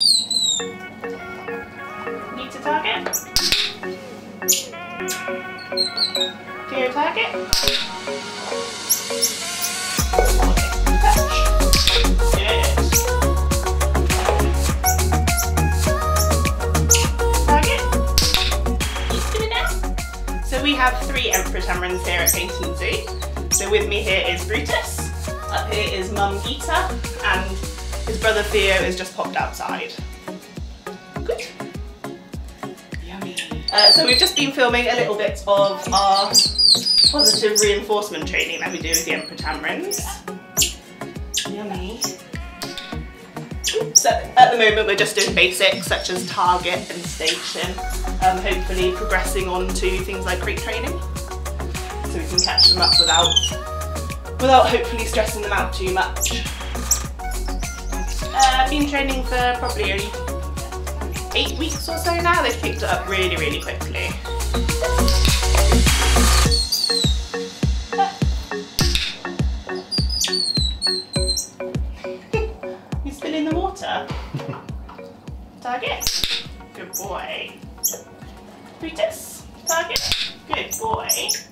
Need to target. Clear target. Touch. Good. Target. Keep doing it. So we have 3 Emperor Tamarins here at Paynton Zoo. So with me here is Brutus. Up here is Mum Gita, and his brother Theo has just popped outside. Good. Yummy. So we've just been filming a little bit of our positive reinforcement training that we do with the Emperor Tamarins. Yummy. So at the moment we're just doing basics such as target and station, hopefully progressing on to things like crate training, so we can catch them up without hopefully stressing them out too much. I've been training for probably only 8 weeks or so now. They've picked it up really, really quickly. You still in the water? Target. Good boy. Brutus. Target. Good boy.